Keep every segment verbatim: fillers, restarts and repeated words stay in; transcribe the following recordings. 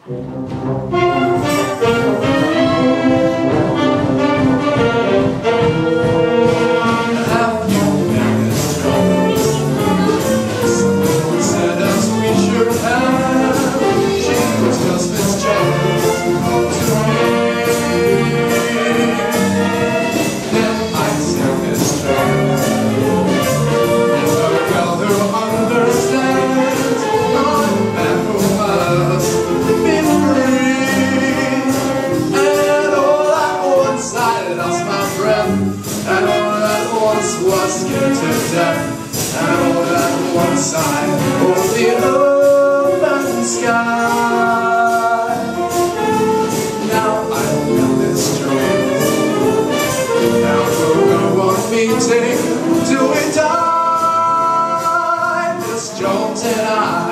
Was scared to death, and all that one side of the open sky. Now I've got this dream, now we'll go on meeting till we die, Miss Jones and I.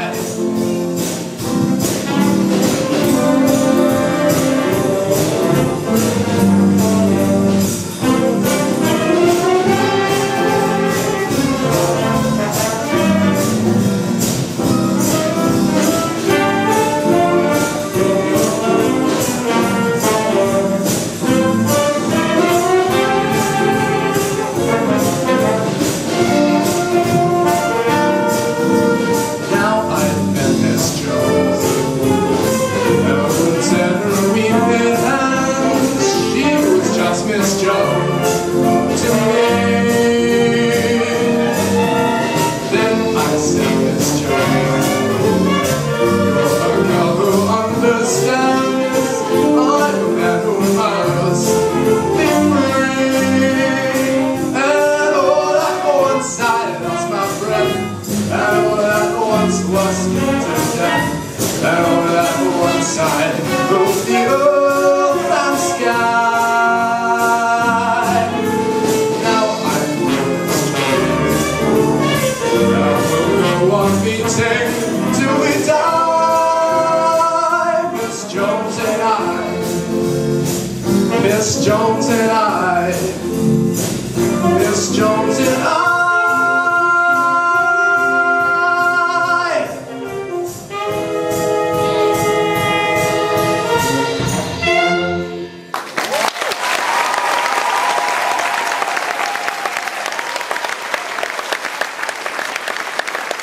Miss Jones to me. Then I said, Miss Jones, you're a girl who understands. I'm a man who must be free. And all that once I lost my breath, and all that once was scared to death, and all that once I broke the open sky. Meeting till we die, Miss Jones and I, Miss Jones and I, Miss Jones and I.